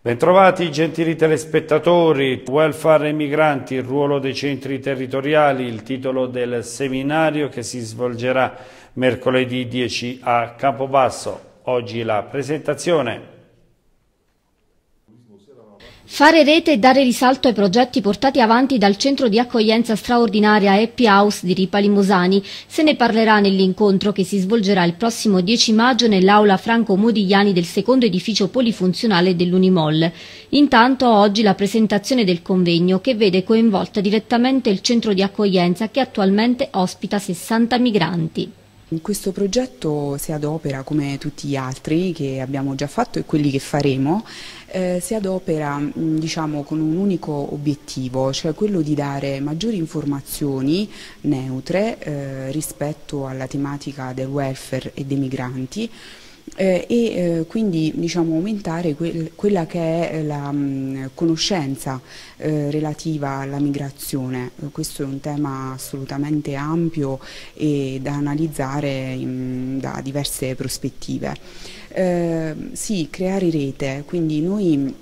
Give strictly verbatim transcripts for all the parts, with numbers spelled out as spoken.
Bentrovati gentili telespettatori, welfare e migranti, il ruolo dei centri territoriali, il titolo del seminario che si svolgerà mercoledì dieci a Campobasso. Oggi la presentazione. Fare rete e dare risalto ai progetti portati avanti dal centro di accoglienza straordinaria Happy House di Ripali Mosani. Se ne parlerà nell'incontro che si svolgerà il prossimo dieci maggio nell'aula Franco Modigliani del secondo edificio polifunzionale dell'Unimol. Intanto oggi la presentazione del convegno che vede coinvolta direttamente il centro di accoglienza che attualmente ospita sessanta migranti. Questo progetto si adopera, come tutti gli altri che abbiamo già fatto e quelli che faremo, eh, si adopera diciamo, con un unico obiettivo, cioè quello di dare maggiori informazioni neutre eh, rispetto alla tematica del welfare e dei migranti. Eh, e eh, quindi diciamo, aumentare quel, quella che è la mh, conoscenza eh, relativa alla migrazione. Eh, questo è un tema assolutamente ampio e da analizzare in, da diverse prospettive. Eh, sì, creare rete, quindi noi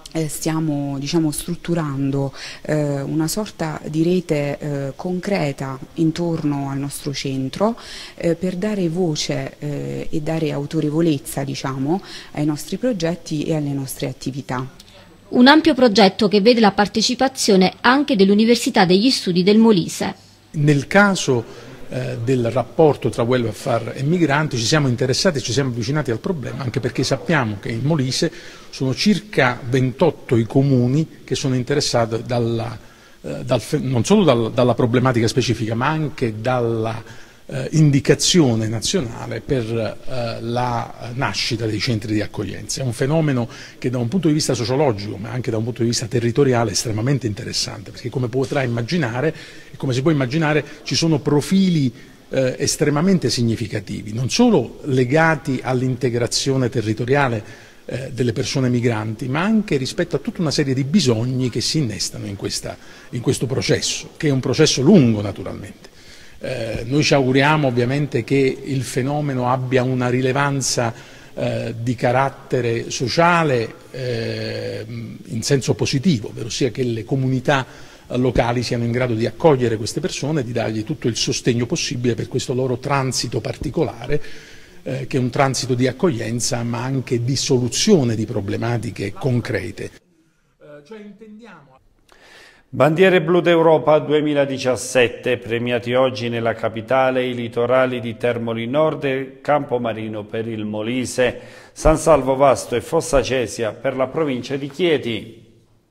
stiamo diciamo, strutturando eh, una sorta di rete eh, concreta intorno al nostro centro eh, per dare voce eh, e dare autorevolezza diciamo, ai nostri progetti e alle nostre attività. Un ampio progetto che vede la partecipazione anche dell'Università degli Studi del Molise. Nel caso eh, del rapporto tra welfare e migranti ci siamo interessati e ci siamo avvicinati al problema, anche perché sappiamo che in Molise sono circa ventotto i comuni che sono interessati dalla, eh, dal, non solo dal, dalla problematica specifica ma anche dalla eh, indicazione nazionale per eh, la nascita dei centri di accoglienza. È un fenomeno che da un punto di vista sociologico ma anche da un punto di vista territoriale è estremamente interessante, perché come potrai immaginare e come si può immaginare ci sono profili eh, estremamente significativi, non solo legati all'integrazione territoriale Eh, delle persone migranti, ma anche rispetto a tutta una serie di bisogni che si innestano in, questa, in questo processo, che è un processo lungo naturalmente. Eh, noi ci auguriamo ovviamente che il fenomeno abbia una rilevanza eh, di carattere sociale eh, in senso positivo, ovvero sia che le comunità locali siano in grado di accogliere queste persone e di dargli tutto il sostegno possibile per questo loro transito particolare, Eh, che è un transito di accoglienza ma anche di soluzione di problematiche concrete. Eh, cioè intendiamo... Bandiere blu d'Europa duemiladiciassette, premiati oggi nella capitale i litorali di Termoli Nord e Campomarino per il Molise, San Salvo Vasto e Fossa Cesia per la provincia di Chieti.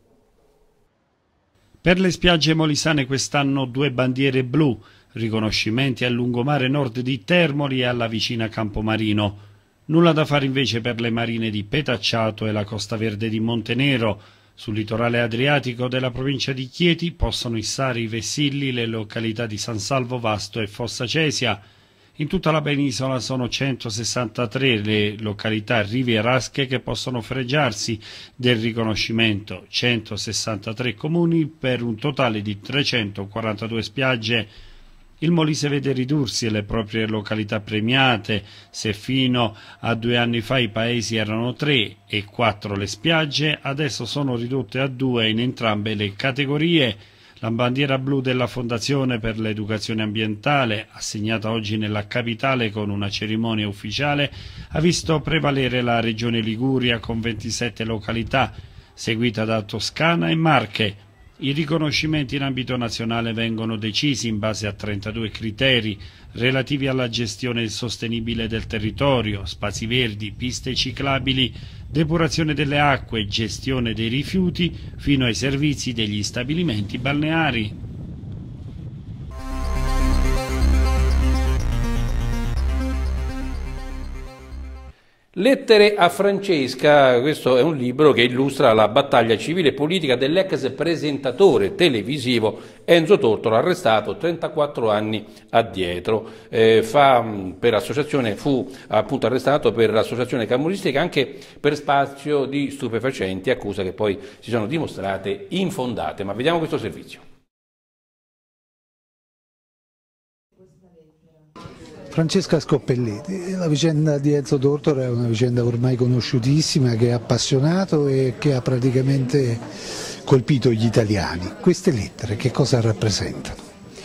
Per le spiagge molisane quest'anno due bandiere blu, riconoscimenti al lungomare nord di Termoli e alla vicina Campomarino. Nulla da fare invece per le marine di Petacciato e la Costa Verde di Montenero. Sul litorale adriatico della provincia di Chieti possono issare i vessilli le località di San Salvo Vasto e Fossa Cesia. In tutta la penisola sono centosessantatré le località rivierasche che possono fregiarsi del riconoscimento, centosessantatré comuni per un totale di trecentoquarantadue spiagge. Il Molise vede ridursi le proprie località premiate, se fino a due anni fa i paesi erano tre e quattro le spiagge, adesso sono ridotte a due in entrambe le categorie. La bandiera blu della Fondazione per l'Educazione Ambientale, assegnata oggi nella capitale con una cerimonia ufficiale, ha visto prevalere la regione Liguria con ventisette località, seguita da Toscana e Marche. I riconoscimenti in ambito nazionale vengono decisi in base a trentadue criteri relativi alla gestione sostenibile del territorio, spazi verdi, piste ciclabili, depurazione delle acque, gestione dei rifiuti, fino ai servizi degli stabilimenti balneari. Lettere a Francesca, questo è un libro che illustra la battaglia civile e politica dell'ex presentatore televisivo Enzo Tortora, arrestato trentaquattro anni addietro. Eh, fa, per associazione, fu appunto arrestato per associazione camorristica anche per spazio di stupefacenti, accuse che poi si sono dimostrate infondate. Ma vediamo questo servizio. Francesca Scoppelletti. La vicenda di Enzo Tortora è una vicenda ormai conosciutissima che ha appassionato e che ha praticamente colpito gli italiani. Queste lettere che cosa rappresentano?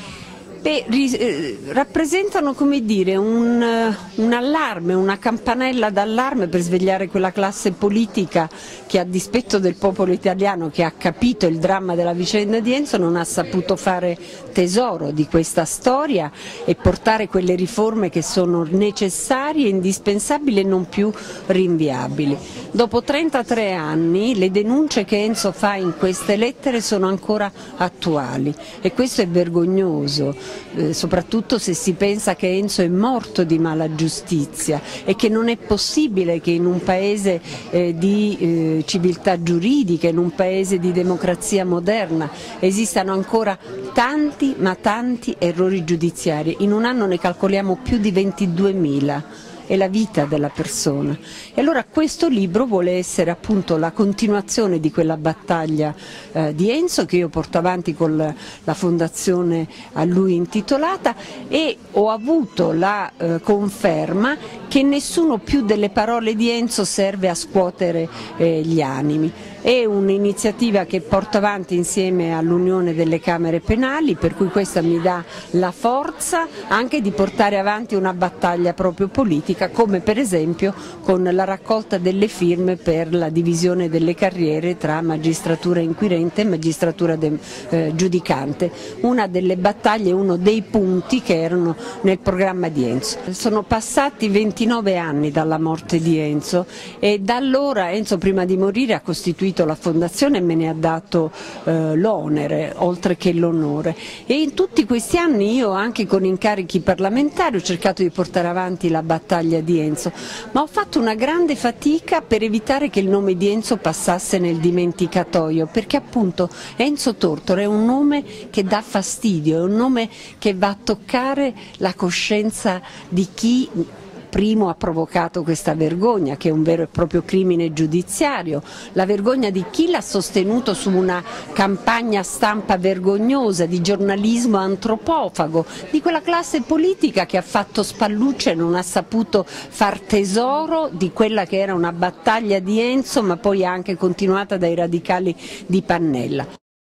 Beh, eh, rappresentano, come dire, un, un allarme, una campanella d'allarme per svegliare quella classe politica che, a dispetto del popolo italiano che ha capito il dramma della vicenda di Enzo, non ha saputo fare tesoro di questa storia e portare quelle riforme che sono necessarie, indispensabili e non più rinviabili. Dopo trentatré anni le denunce che Enzo fa in queste lettere sono ancora attuali e questo è vergognoso. Eh, soprattutto se si pensa che Enzo è morto di mala giustizia e che non è possibile che in un paese eh, di eh, civiltà giuridica, in un paese di democrazia moderna esistano ancora tanti ma tanti errori giudiziari. In un anno ne calcoliamo più di ventiduemila. È la vita della persona. E allora questo libro vuole essere appunto la continuazione di quella battaglia eh, di Enzo che io porto avanti con la, la fondazione a lui intitolata, e ho avuto la eh, conferma che nessuno più delle parole di Enzo serve a scuotere eh, gli animi. È un'iniziativa che porto avanti insieme all'Unione delle Camere Penali, per cui questa mi dà la forza anche di portare avanti una battaglia proprio politica, come per esempio con la raccolta delle firme per la divisione delle carriere tra magistratura inquirente e magistratura de, eh, giudicante, una delle battaglie, uno dei punti che erano nel programma di Enzo. Sono passati ventinove anni dalla morte di Enzo e da allora Enzo, prima di morire, ha costituito la fondazione e me ne ha dato eh, l'onere oltre che l'onore, e in tutti questi anni io, anche con incarichi parlamentari, ho cercato di portare avanti la battaglia di Enzo, ma ho fatto una grande fatica per evitare che il nome di Enzo passasse nel dimenticatoio, perché appunto Enzo Tortora è un nome che dà fastidio, è un nome che va a toccare la coscienza di chi primo ha provocato questa vergogna, che è un vero e proprio crimine giudiziario, la vergogna di chi l'ha sostenuto su una campagna stampa vergognosa, di giornalismo antropofago, di quella classe politica che ha fatto spallucce e non ha saputo far tesoro di quella che era una battaglia di Enzo, ma poi anche continuata dai radicali di Pannella.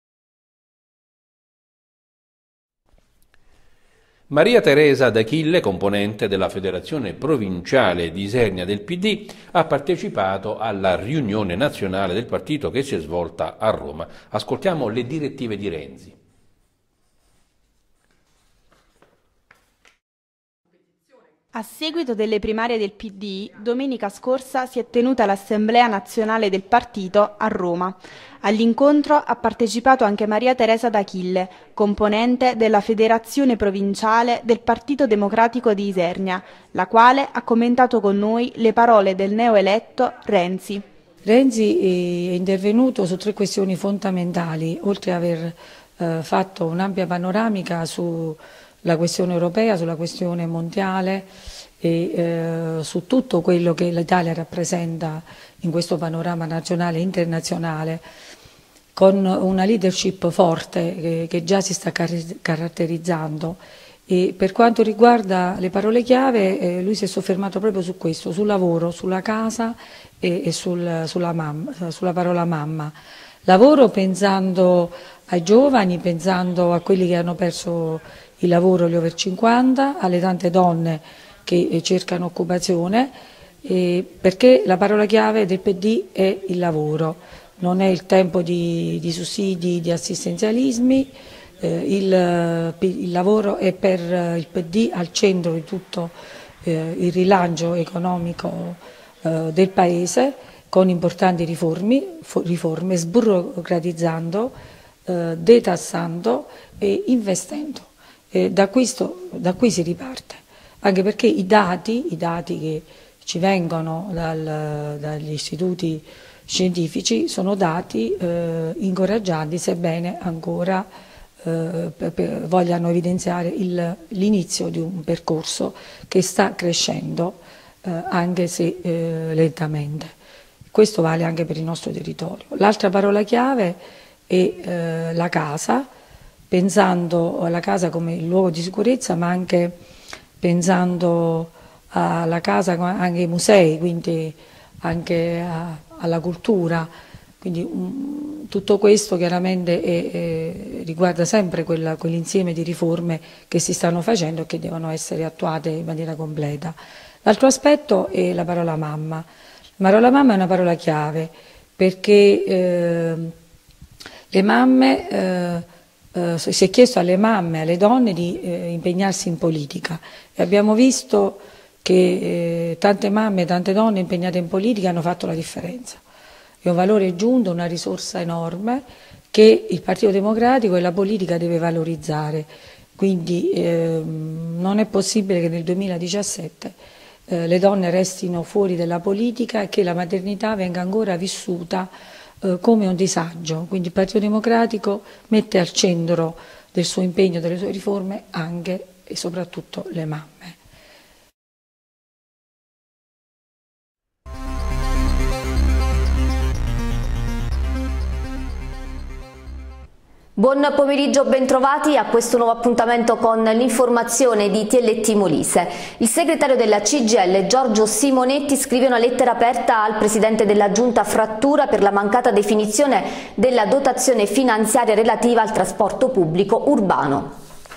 Maria Teresa D'Achille, componente della Federazione Provinciale di Isernia del P D, ha partecipato alla riunione nazionale del partito che si è svolta a Roma. Ascoltiamo le direttive di Renzi. A seguito delle primarie del P D, domenica scorsa si è tenuta l'Assemblea Nazionale del Partito a Roma. All'incontro ha partecipato anche Maria Teresa D'Achille, componente della Federazione Provinciale del Partito Democratico di Isernia, la quale ha commentato con noi le parole del neoeletto Renzi. Renzi è intervenuto su tre questioni fondamentali, oltre ad aver eh, fatto un'ampia panoramica su la questione europea, sulla questione mondiale e eh, su tutto quello che l'Italia rappresenta in questo panorama nazionale e internazionale, con una leadership forte che, che già si sta car caratterizzando. E per quanto riguarda le parole chiave, eh, lui si è soffermato proprio su questo, sul lavoro, sulla casa e, e sul, sulla, mamma, sulla parola mamma. Lavoro pensando ai giovani, pensando a quelli che hanno perso il lavoro, gli over cinquanta, alle tante donne che cercano occupazione, eh, perché la parola chiave del P D è il lavoro. Non è il tempo di, di sussidi, di assistenzialismi, eh, il, il lavoro è per il P D al centro di tutto eh, il rilancio economico eh, del Paese, con importanti riforme, riforme sburocratizzando, eh, detassando e investendo. Eh, da, questo, da qui si riparte, anche perché i dati, i dati che ci vengono dal, dagli istituti scientifici sono dati eh, incoraggianti, sebbene ancora eh, per, per, vogliano evidenziare l'inizio di un percorso che sta crescendo, eh, anche se eh, lentamente. Questo vale anche per il nostro territorio. L'altra parola chiave è eh, la casa, pensando alla casa come il luogo di sicurezza, ma anche pensando alla casa, anche ai musei, quindi anche a, alla cultura, quindi um, tutto questo chiaramente è, è, riguarda sempre quella, quell'insieme di riforme che si stanno facendo e che devono essere attuate in maniera completa. L'altro aspetto è la parola mamma. La parola mamma è una parola chiave perché eh, le mamme, eh, eh, si è chiesto alle mamme, alle donne di eh, impegnarsi in politica e abbiamo visto che eh, tante mamme, tante donne impegnate in politica hanno fatto la differenza. È un valore aggiunto, una risorsa enorme che il Partito Democratico e la politica deve valorizzare. Quindi eh, non è possibile che nel duemiladiciassette eh, le donne restino fuori dalla politica e che la maternità venga ancora vissuta eh, come un disagio. Quindi il Partito Democratico mette al centro del suo impegno, delle sue riforme anche e soprattutto le mamme. Buon pomeriggio, bentrovati a questo nuovo appuntamento con l'informazione di T L T Molise. Il segretario della C G I L, Giorgio Simonetti, scrive una lettera aperta al presidente della Giunta Frattura per la mancata definizione della dotazione finanziaria relativa al trasporto pubblico urbano.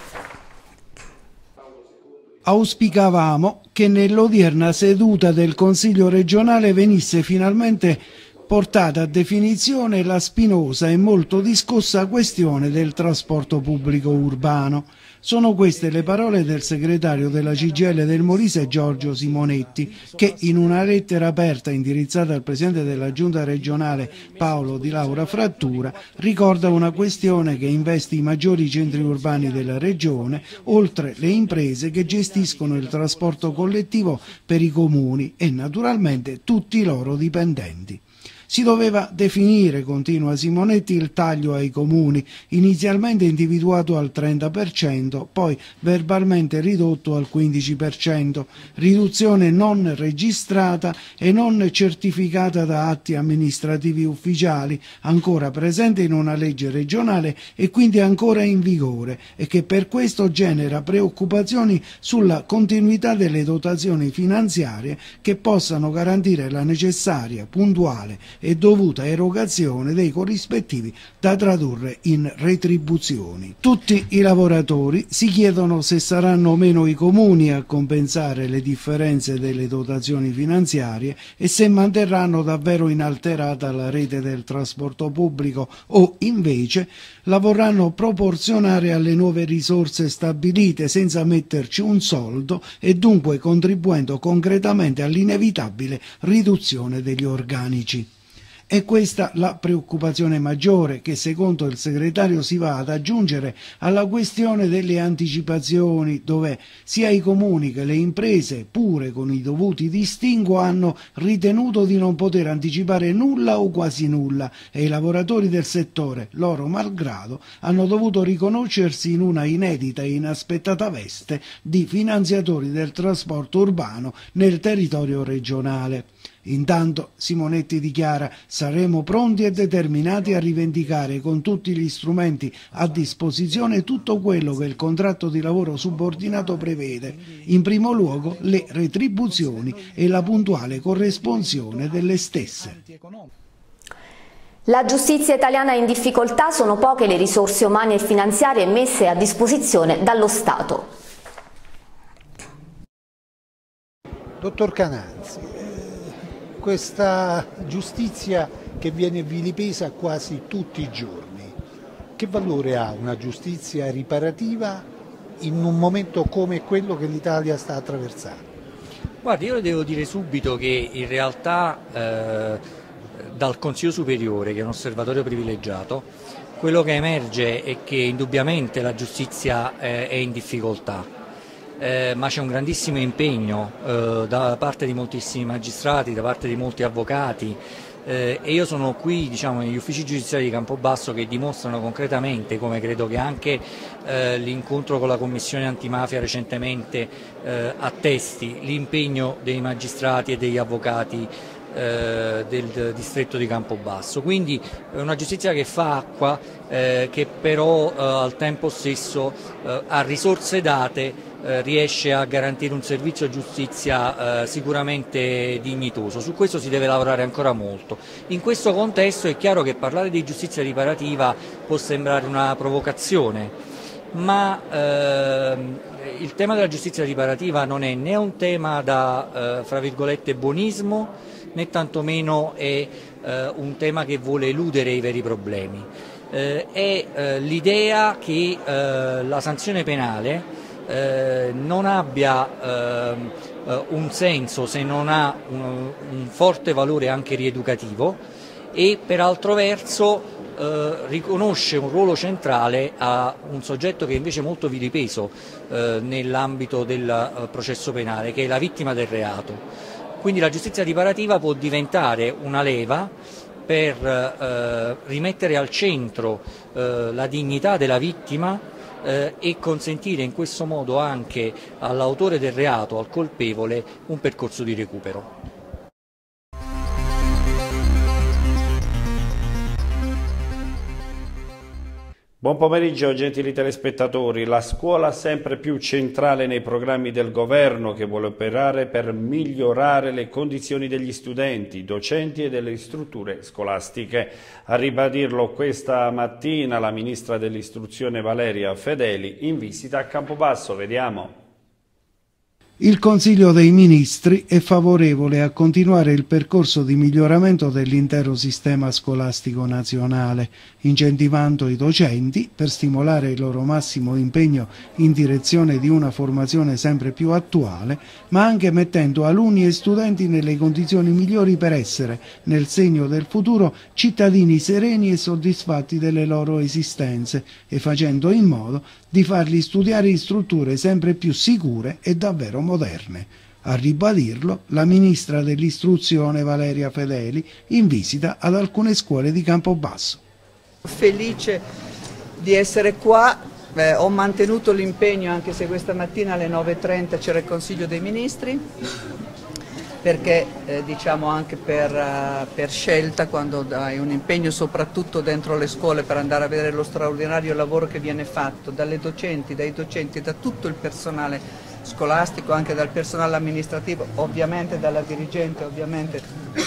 Auspicavamo che nell'odierna seduta del Consiglio regionale venisse finalmente portata a definizione la spinosa e molto discussa questione del trasporto pubblico urbano. Sono queste le parole del segretario della C G I L del Molise, Giorgio Simonetti, che in una lettera aperta indirizzata al presidente della Giunta regionale Paolo Di Laura Frattura ricorda una questione che investe i maggiori centri urbani della regione, oltre le imprese che gestiscono il trasporto collettivo per i comuni e naturalmente tutti i loro dipendenti. Si doveva definire, continua Simonetti, il taglio ai comuni, inizialmente individuato al trenta per cento, poi verbalmente ridotto al quindici per cento, riduzione non registrata e non certificata da atti amministrativi ufficiali, ancora presente in una legge regionale e quindi ancora in vigore, e che per questo genera preoccupazioni sulla continuità delle dotazioni finanziarie che possano garantire la necessaria, puntuale e dovuta erogazione dei corrispettivi da tradurre in retribuzioni. Tutti i lavoratori si chiedono se saranno o meno i comuni a compensare le differenze delle dotazioni finanziarie e se manterranno davvero inalterata la rete del trasporto pubblico o invece la vorranno proporzionare alle nuove risorse stabilite senza metterci un soldo e dunque contribuendo concretamente all'inevitabile riduzione degli organici. È questa la preoccupazione maggiore che, secondo il segretario, si va ad aggiungere alla questione delle anticipazioni, dove sia i comuni che le imprese, pure con i dovuti distinguo, hanno ritenuto di non poter anticipare nulla o quasi nulla e i lavoratori del settore, loro malgrado, hanno dovuto riconoscersi in una inedita e inaspettata veste di finanziatori del trasporto urbano nel territorio regionale. Intanto Simonetti dichiara: saremo pronti e determinati a rivendicare con tutti gli strumenti a disposizione tutto quello che il contratto di lavoro subordinato prevede, in primo luogo le retribuzioni e la puntuale corresponsione delle stesse. La giustizia italiana è in difficoltà, sono poche le risorse umane e finanziarie messe a disposizione dallo Stato. Dottor Cananzi, questa giustizia che viene vilipesa quasi tutti i giorni, che valore ha una giustizia riparativa in un momento come quello che l'Italia sta attraversando? Guardi, io le devo dire subito che in realtà eh, dal Consiglio Superiore, che è un osservatorio privilegiato, quello che emerge è che indubbiamente la giustizia eh, è in difficoltà. Eh, ma c'è un grandissimo impegno eh, da parte di moltissimi magistrati, da parte di molti avvocati eh, e io sono qui, diciamo, negli uffici giudiziari di Campobasso che dimostrano concretamente, come credo che anche eh, l'incontro con la Commissione antimafia recentemente eh, attesti, l'impegno dei magistrati e degli avvocati eh, del distretto di Campobasso. Quindi è una giustizia che fa acqua, eh, che però eh, al tempo stesso eh, ha risorse date, eh, riesce a garantire un servizio giustizia eh, sicuramente dignitoso. Su questo si deve lavorare ancora molto. In questo contesto è chiaro che parlare di giustizia riparativa può sembrare una provocazione, ma ehm, il tema della giustizia riparativa non è né un tema da eh, fra virgolette buonismo, né tantomeno è eh, un tema che vuole eludere i veri problemi. Eh, è eh, l'idea che eh, la sanzione penale eh, non abbia eh, un senso se non ha un, un forte valore anche rieducativo, e per altro verso Eh, riconosce un ruolo centrale a un soggetto che è invece molto vilipeso eh, nell'ambito del eh, processo penale, che è la vittima del reato. Quindi la giustizia riparativa può diventare una leva per eh, rimettere al centro eh, la dignità della vittima eh, e consentire in questo modo anche all'autore del reato, al colpevole, un percorso di recupero. Buon pomeriggio gentili telespettatori. La scuola sempre più centrale nei programmi del governo, che vuole operare per migliorare le condizioni degli studenti, docenti e delle strutture scolastiche. A ribadirlo questa mattina la ministra dell'istruzione Valeria Fedeli in visita a Campobasso. Vediamo. Il Consiglio dei Ministri è favorevole a continuare il percorso di miglioramento dell'intero sistema scolastico nazionale, incentivando i docenti per stimolare il loro massimo impegno in direzione di una formazione sempre più attuale, ma anche mettendo alunni e studenti nelle condizioni migliori per essere, nel segno del futuro, cittadini sereni e soddisfatti delle loro esistenze e facendo in modo di farli studiare in strutture sempre più sicure e davvero moderne. A ribadirlo la ministra dell'istruzione Valeria Fedeli in visita ad alcune scuole di Campobasso. Felice di essere qua, eh, ho mantenuto l'impegno anche se questa mattina alle nove e trenta c'era il Consiglio dei Ministri, perché eh, diciamo anche per, uh, per scelta, quando hai un impegno soprattutto dentro le scuole per andare a vedere lo straordinario lavoro che viene fatto dalle docenti, dai docenti e da tutto il personale scolastico, anche dal personale amministrativo, ovviamente dalla dirigente, ovviamente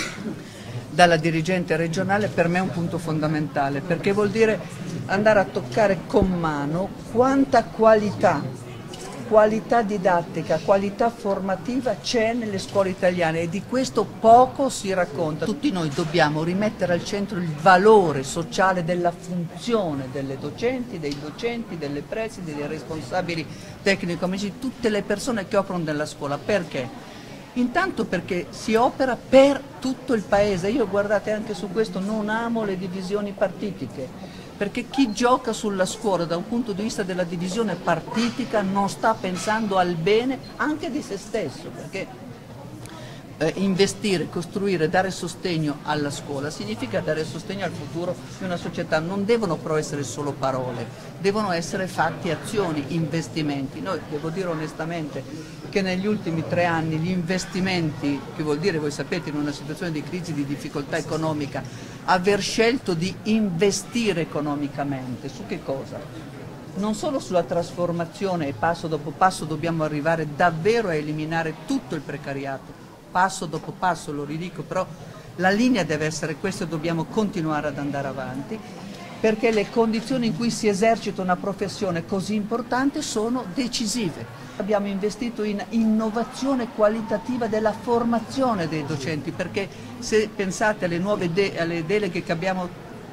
dalla dirigente regionale, per me è un punto fondamentale, perché vuol dire andare a toccare con mano quanta qualità qualità didattica, qualità formativa c'è nelle scuole italiane, e di questo poco si racconta. Tutti noi dobbiamo rimettere al centro il valore sociale della funzione delle docenti, dei docenti, delle presidi, dei responsabili tecnico-medici, tutte le persone che operano nella scuola. Perché? Intanto perché si opera per tutto il paese. Io, guardate, anche su questo non amo le divisioni partitiche, perché chi gioca sulla scuola da un punto di vista della divisione partitica non sta pensando al bene anche di se stesso, perché eh, investire, costruire, dare sostegno alla scuola significa dare sostegno al futuro di una società. Non devono però essere solo parole, devono essere fatti, azioni, investimenti. Noi, devo dire onestamente, che negli ultimi tre anni gli investimenti, che vuol dire, voi sapete, in una situazione di crisi, di difficoltà economica, aver scelto di investire economicamente, su che cosa? Non solo sulla trasformazione, e passo dopo passo dobbiamo arrivare davvero a eliminare tutto il precariato, passo dopo passo, lo ridico, però la linea deve essere questa e dobbiamo continuare ad andare avanti, perché le condizioni in cui si esercita una professione così importante sono decisive. Abbiamo investito in innovazione qualitativa della formazione dei docenti, perché se pensate alle nuove de alle deleghe che abbiamo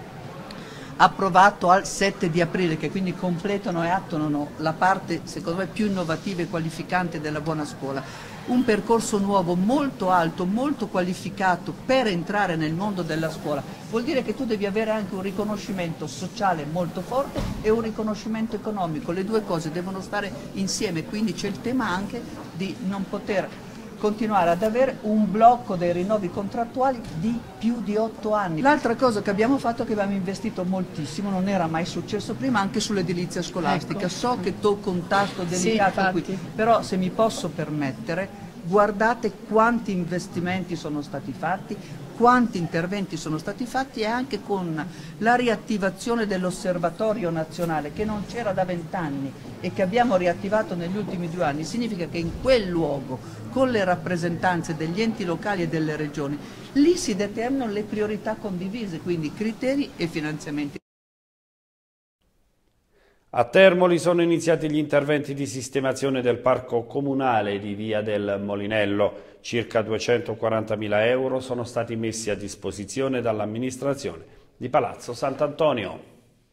approvato al sette di aprile, che quindi completano e attuano la parte secondo me più innovativa e qualificante della buona scuola, un percorso nuovo molto alto, molto qualificato per entrare nel mondo della scuola, vuol dire che tu devi avere anche un riconoscimento sociale molto forte e un riconoscimento economico, le due cose devono stare insieme, quindi c'è il tema anche di non poter continuare ad avere un blocco dei rinnovi contrattuali di più di otto anni. L'altra cosa che abbiamo fatto è che abbiamo investito moltissimo, non era mai successo prima, anche sull'edilizia scolastica. Ecco. So che tocco un tasto delicato sì, qui, però se mi posso permettere, guardate quanti investimenti sono stati fatti, quanti interventi sono stati fatti, e anche con la riattivazione dell'osservatorio nazionale che non c'era da vent'anni e che abbiamo riattivato negli ultimi due anni, significa che in quel luogo, con le rappresentanze degli enti locali e delle regioni, lì si determinano le priorità condivise, quindi criteri e finanziamenti. A Termoli sono iniziati gli interventi di sistemazione del parco comunale di Via del Molinello. Circa duecentoquarantamila euro sono stati messi a disposizione dall'amministrazione di Palazzo Sant'Antonio.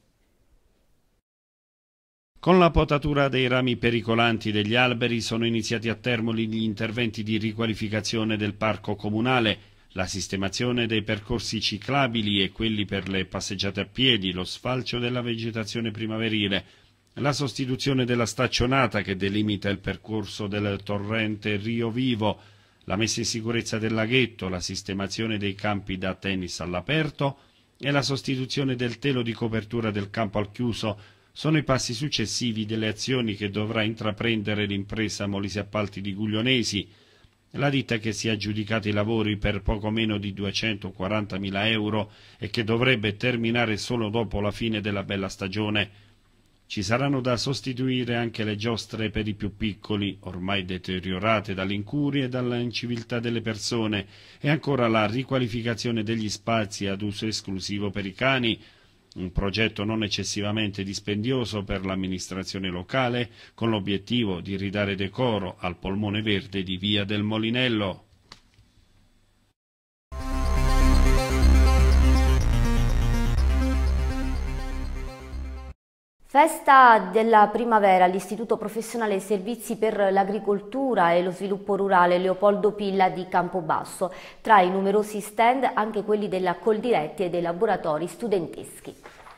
Con la potatura dei rami pericolanti degli alberi sono iniziati a Termoli gli interventi di riqualificazione del parco comunale, la sistemazione dei percorsi ciclabili e quelli per le passeggiate a piedi, lo sfalcio della vegetazione primaverile, la sostituzione della staccionata che delimita il percorso del torrente Rio Vivo, la messa in sicurezza del laghetto, la sistemazione dei campi da tennis all'aperto e la sostituzione del telo di copertura del campo al chiuso sono i passi successivi delle azioni che dovrà intraprendere l'impresa Molise Appalti di Guglionesi, la ditta che si è aggiudicata i lavori per poco meno di duecentoquarantamila euro e che dovrebbe terminare solo dopo la fine della bella stagione. Ci saranno da sostituire anche le giostre per i più piccoli, ormai deteriorate dall'incuria e dall'inciviltà delle persone, e ancora la riqualificazione degli spazi ad uso esclusivo per i cani, un progetto non eccessivamente dispendioso per l'amministrazione locale, con l'obiettivo di ridare decoro al polmone verde di Via del Molinello. Festa della primavera all'Istituto Professionale Servizi per l'Agricoltura e lo Sviluppo Rurale Leopoldo Pilla di Campobasso. Tra i numerosi stand anche quelli della Coldiretti e dei laboratori studenteschi.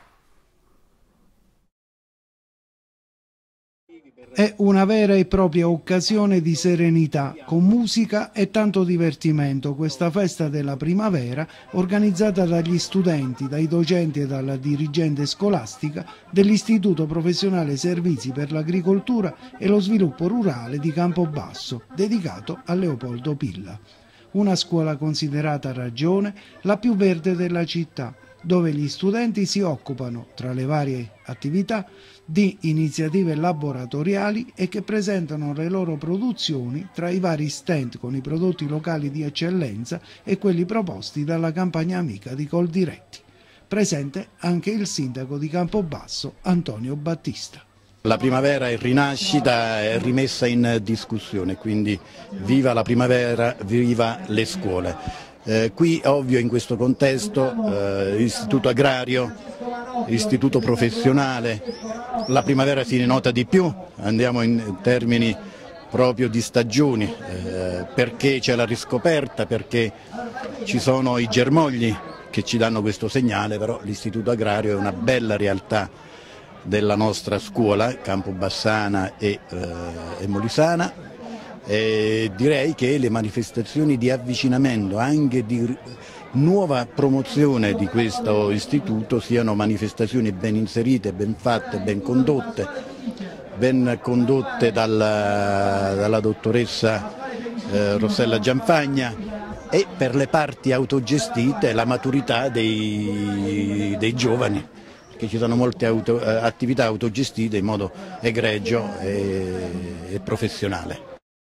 È una vera e propria occasione di serenità, con musica e tanto divertimento, questa festa della primavera organizzata dagli studenti, dai docenti e dalla dirigente scolastica dell'Istituto Professionale Servizi per l'Agricoltura e lo Sviluppo Rurale di Campobasso, dedicato a Leopoldo Pilla. Una scuola considerata a ragione la più verde della città, dove gli studenti si occupano, tra le varie attività, di iniziative laboratoriali e che presentano le loro produzioni tra i vari stand con i prodotti locali di eccellenza e quelli proposti dalla campagna amica di Coldiretti. Presente anche il sindaco di Campobasso, Antonio Battista. La primavera è rinascita, è rimessa in discussione, quindi viva la primavera, viva le scuole. Eh, qui ovvio in questo contesto eh, istituto agrario, istituto professionale, la primavera si nota di più, andiamo in termini proprio di stagioni, eh, perché c'è la riscoperta, perché ci sono i germogli che ci danno questo segnale, però l'istituto agrario è una bella realtà della nostra scuola, Campobassana e, eh, e Molisana. E direi che le manifestazioni di avvicinamento, anche di nuova promozione di questo istituto, siano manifestazioni ben inserite, ben fatte, ben condotte, ben condotte dalla, dalla dottoressa eh, Rossella Gianfagna, e per le parti autogestite la maturità dei, dei giovani, perché ci sono molte auto, attività autogestite in modo egregio e, e professionale.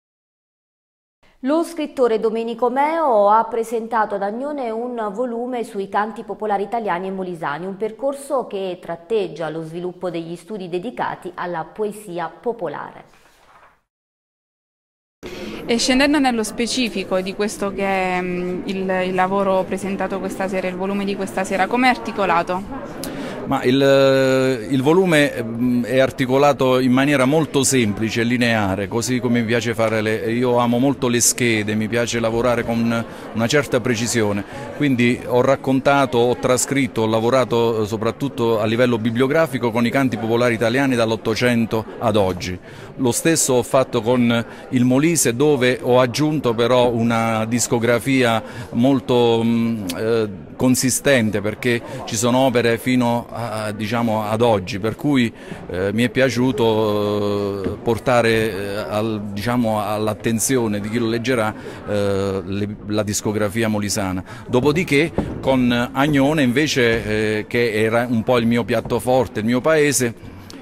Lo scrittore Domenico Meo ha presentato ad Agnone un volume sui canti popolari italiani e molisani, un percorso che tratteggia lo sviluppo degli studi dedicati alla poesia popolare. E scendendo nello specifico di questo che è il, il lavoro presentato questa sera, il volume di questa sera, come è articolato? Ma il, il volume è articolato in maniera molto semplice, lineare, così come mi piace fare le, io amo molto le schede, mi piace lavorare con una certa precisione, quindi ho raccontato, ho trascritto, ho lavorato soprattutto a livello bibliografico con i canti popolari italiani dall'Ottocento ad oggi. Lo stesso ho fatto con il Molise, dove ho aggiunto però una discografia molto eh, consistente, perché ci sono opere fino a, diciamo, ad oggi, per cui eh, mi è piaciuto eh, portare eh, al, diciamo, all'attenzione di chi lo leggerà eh, le, la discografia molisana. Dopodiché con Agnone invece, eh, che era un po' il mio piatto forte, il mio paese,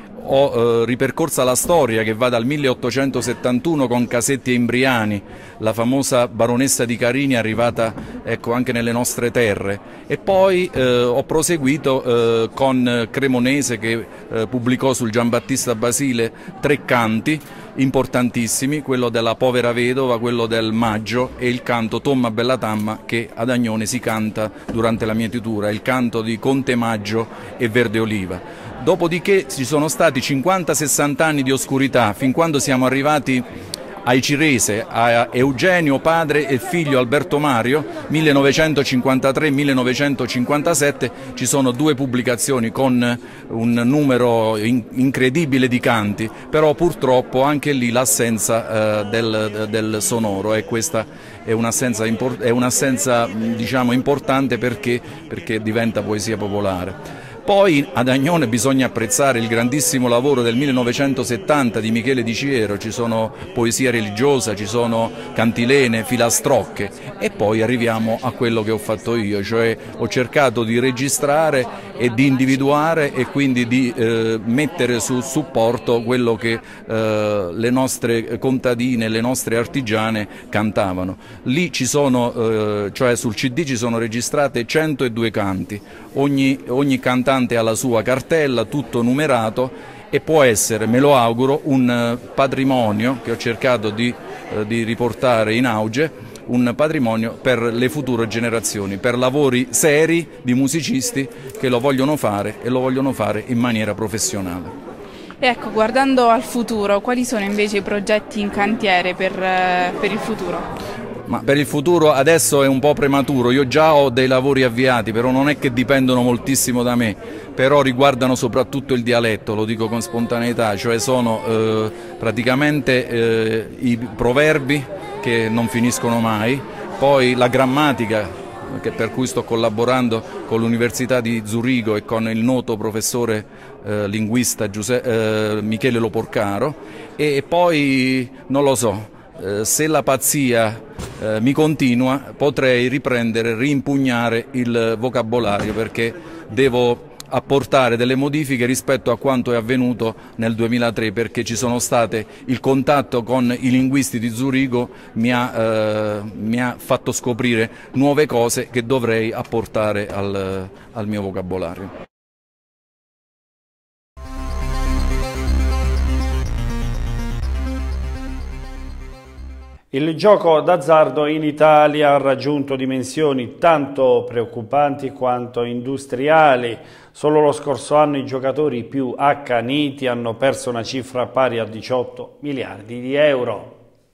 ho eh, ripercorsa la storia che va dal milleottocentosettantuno con Casetti e Imbriani, la famosa baronessa di Carini arrivata, ecco, anche nelle nostre terre, e poi eh, ho proseguito eh, con Cremonese, che eh, pubblicò sul Giambattista Basile tre canti importantissimi, quello della povera vedova, quello del Maggio e il canto Tomma Bella Tamma, che ad Agnone si canta durante la mietitura, il canto di Conte Maggio e Verde Oliva. Dopodiché ci sono stati cinquanta sessanta anni di oscurità, fin quando siamo arrivati ai Cirese, a Eugenio padre e figlio Alberto Mario, millenovecentocinquantatré millenovecentocinquantasette, ci sono due pubblicazioni con un numero in incredibile di canti, però purtroppo anche lì l'assenza eh, del, del sonoro, e questa è un'assenza è un'assenza, diciamo, importante, perché, perché diventa poesia popolare. Poi ad Agnone bisogna apprezzare il grandissimo lavoro del millenovecentosettanta di Michele Di Ciero, ci sono poesia religiosa, ci sono cantilene, filastrocche, e poi arriviamo a quello che ho fatto io, cioè ho cercato di registrare e di individuare e quindi di eh, mettere su supporto quello che eh, le nostre contadine, le nostre artigiane cantavano. Lì ci sono, eh, cioè sul C D ci sono registrate centodue canti, ogni, ogni cantante ha la sua cartella, tutto numerato, e può essere, me lo auguro, un patrimonio che ho cercato di, eh, di riportare in auge, un patrimonio per le future generazioni, per lavori seri di musicisti che lo vogliono fare e lo vogliono fare in maniera professionale. Ecco, guardando al futuro, quali sono invece i progetti in cantiere per, eh, per il futuro? Ma per il futuro adesso è un po' prematuro, io già ho dei lavori avviati, però non è che dipendono moltissimo da me, però riguardano soprattutto il dialetto, lo dico con spontaneità, cioè sono eh, praticamente eh, i proverbi che non finiscono mai, poi la grammatica, che per cui sto collaborando con l'Università di Zurigo e con il noto professore eh, linguista Giuseppe, eh, Michele Loporcaro, e poi non lo so, eh, se la pazzia eh, mi continua potrei riprendere, rimpugnare il vocabolario, perché devo apportare delle modifiche rispetto a quanto è avvenuto nel duemilatré, perché ci sono state, il contatto con i linguisti di Zurigo mi ha, eh, mi ha fatto scoprire nuove cose che dovrei apportare al, al mio vocabolario. Il gioco d'azzardo in Italia ha raggiunto dimensioni tanto preoccupanti quanto industriali. Solo lo scorso anno i giocatori più accaniti hanno perso una cifra pari a diciotto miliardi di euro.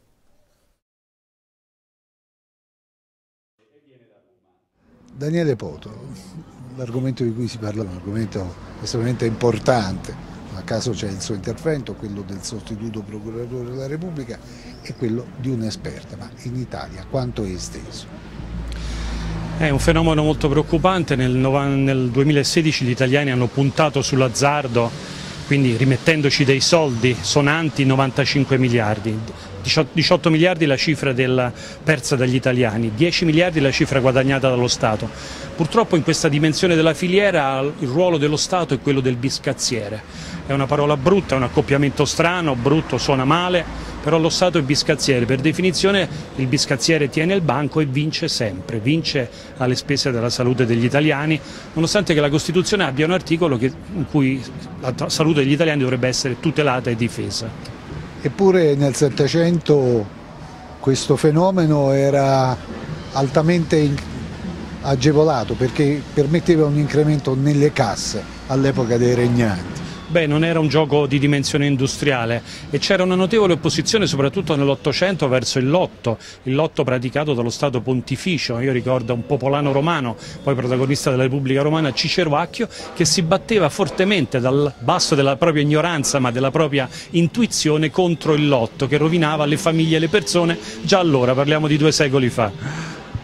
Daniele Poto, l'argomento di cui si parla è un argomento estremamente importante. A caso c'è il suo intervento, quello del sostituto procuratore della Repubblica e quello di un'esperta, ma in Italia quanto è esteso? È un fenomeno molto preoccupante, nel, nel duemilasedici gli italiani hanno puntato sull'azzardo, quindi rimettendoci dei soldi sonanti, novantacinque miliardi. diciotto miliardi la cifra della persa dagli italiani, dieci miliardi la cifra guadagnata dallo Stato. Purtroppo in questa dimensione della filiera il ruolo dello Stato è quello del biscazziere. È una parola brutta, è un accoppiamento strano, brutto, suona male, però lo Stato è biscazziere. Per definizione il biscazziere tiene il banco e vince sempre, vince alle spese della salute degli italiani, nonostante che la Costituzione abbia un articolo che, in cui la salute degli italiani dovrebbe essere tutelata e difesa. Eppure nel Settecento questo fenomeno era altamente agevolato, perché permetteva un incremento nelle casse all'epoca dei regnanti. Beh, non era un gioco di dimensione industriale e c'era una notevole opposizione soprattutto nell'Ottocento verso il lotto, il lotto praticato dallo Stato Pontificio. Io ricordo un popolano romano, poi protagonista della Repubblica Romana, Cicero Acchio, che si batteva fortemente dal basso della propria ignoranza ma della propria intuizione contro il lotto che rovinava le famiglie e le persone già allora, parliamo di due secoli fa.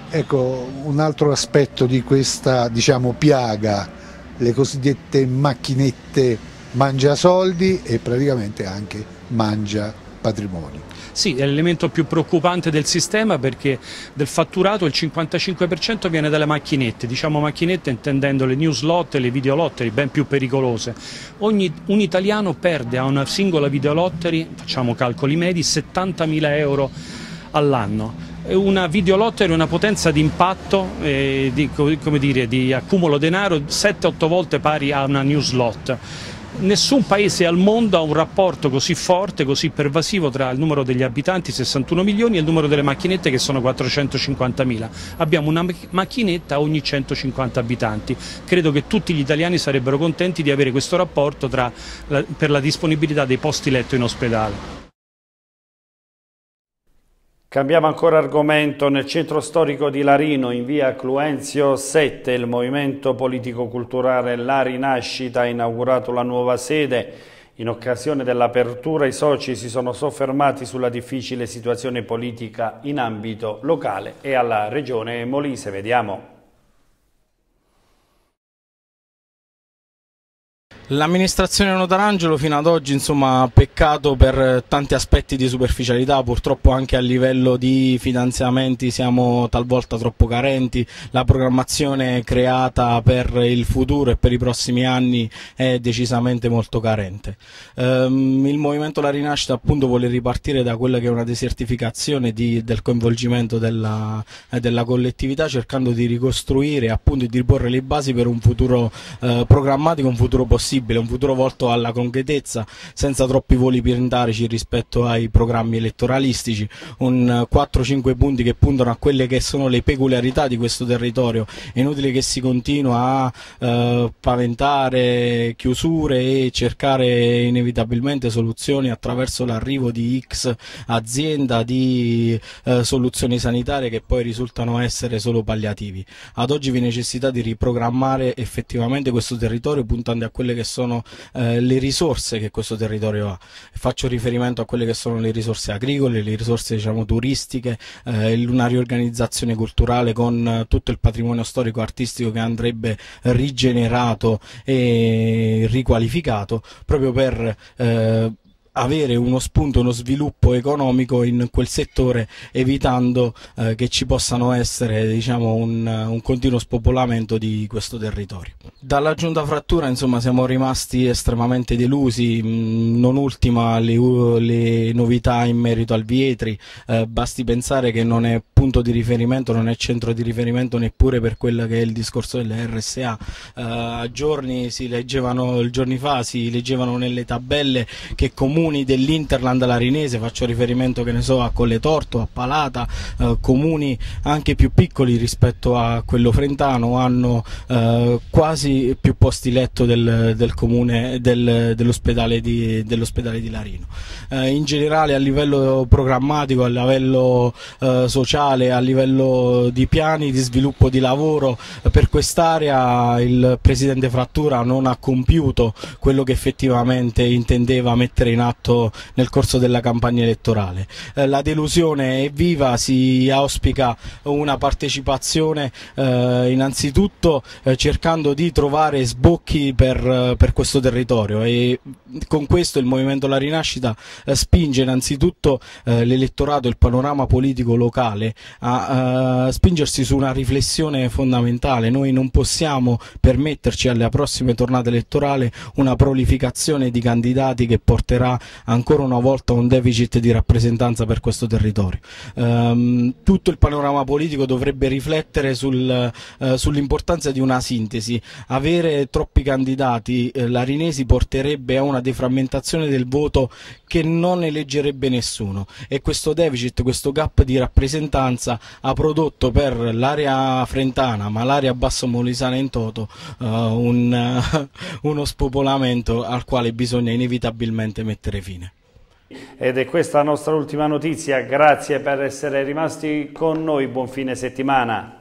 Ecco, un altro aspetto di questa, diciamo, piaga, le cosiddette macchinette mangiasoldi e praticamente anche mangia patrimoni. Sì, è l'elemento più preoccupante del sistema, perché del fatturato il cinquantacinque per cento viene dalle macchinette, diciamo macchinette intendendo le newslot e le videolottery, ben più pericolose. Ogni, un italiano perde a una singola videolottery, facciamo calcoli medi, settantamila euro all'anno. Una videolottery è una potenza di impatto, eh, di, come dire, di accumulo denaro sette otto volte pari a una newslot. Nessun paese al mondo ha un rapporto così forte, così pervasivo tra il numero degli abitanti, sessantuno milioni, e il numero delle macchinette, che sono quattrocentocinquantamila. Abbiamo una macchinetta ogni centocinquanta abitanti. Credo che tutti gli italiani sarebbero contenti di avere questo rapporto tra la, per la disponibilità dei posti letto in ospedale. Cambiamo ancora argomento. Nel centro storico di Larino, in via Cluenzio sette, il movimento politico-culturale La Rinascita ha inaugurato la nuova sede. In occasione dell'apertura i soci si sono soffermati sulla difficile situazione politica in ambito locale e alla regione Molise. Vediamo. L'amministrazione Notarangelo fino ad oggi, insomma, ha peccato per tanti aspetti di superficialità, purtroppo anche a livello di finanziamenti siamo talvolta troppo carenti, la programmazione creata per il futuro e per i prossimi anni è decisamente molto carente. Um, il Movimento La Rinascita appunto vuole ripartire da quella che è una desertificazione di, del coinvolgimento della, eh, della collettività, cercando di ricostruire appunto e di riporre le basi per un futuro eh, programmatico, un futuro possibile, un futuro volto alla concretezza, senza troppi voli pindarici rispetto ai programmi elettoralistici, un quattro cinque punti che puntano a quelle che sono le peculiarità di questo territorio. È inutile che si continua a eh, paventare chiusure e cercare inevitabilmente soluzioni attraverso l'arrivo di X azienda, di eh, soluzioni sanitarie che poi risultano essere solo palliativi. Ad oggi vi è necessità di riprogrammare effettivamente questo territorio puntando a quelle che sono eh, le risorse che questo territorio ha. Faccio riferimento a quelle che sono le risorse agricole, le risorse, diciamo, turistiche, eh, una riorganizzazione culturale con eh, tutto il patrimonio storico artistico che andrebbe rigenerato e riqualificato proprio per eh, avere uno spunto, uno sviluppo economico in quel settore, evitando eh, che ci possano essere, diciamo, un, un continuo spopolamento di questo territorio. Dalla giunta frattura, insomma, siamo rimasti estremamente delusi, mh, non ultima le, le novità in merito al Vietri, eh, basti pensare che non è punto di riferimento, non è centro di riferimento neppure per quello che è il discorso delle R S A. Eh, a giorni si leggevano, giorni fa si leggevano nelle tabelle che comunque dell'Interland larinese, faccio riferimento, che ne so, a Colletorto, a Palata, eh, comuni anche più piccoli rispetto a quello frentano, hanno eh, quasi più posti letto del, del comune del, dell'ospedale di, dell'ospedale di Larino. Eh, in generale, a livello programmatico, a livello eh, sociale, a livello di piani di sviluppo di lavoro eh, per quest'area il presidente Frattura non ha compiuto quello che effettivamente intendeva mettere in atto nel corso della campagna elettorale. Eh, la delusione è viva, si auspica una partecipazione eh, innanzitutto eh, cercando di trovare sbocchi per, per questo territorio, e con questo il Movimento La Rinascita eh, spinge innanzitutto eh, l'elettorato, il panorama politico locale a eh, spingersi su una riflessione fondamentale. Noi non possiamo permetterci alle prossime tornate elettorali una prolificazione di candidati che porterà ancora una volta un deficit di rappresentanza per questo territorio. Um, tutto il panorama politico dovrebbe riflettere sul, uh, sull'importanza di una sintesi. Avere troppi candidati eh, larinesi porterebbe a una deframmentazione del voto che non eleggerebbe nessuno, e questo deficit, questo gap di rappresentanza ha prodotto per l'area frentana, ma l'area basso molisana in toto, uh, un, uh, uno spopolamento al quale bisogna inevitabilmente mettere fine. Ed è questa la nostra ultima notizia, grazie per essere rimasti con noi, buon fine settimana.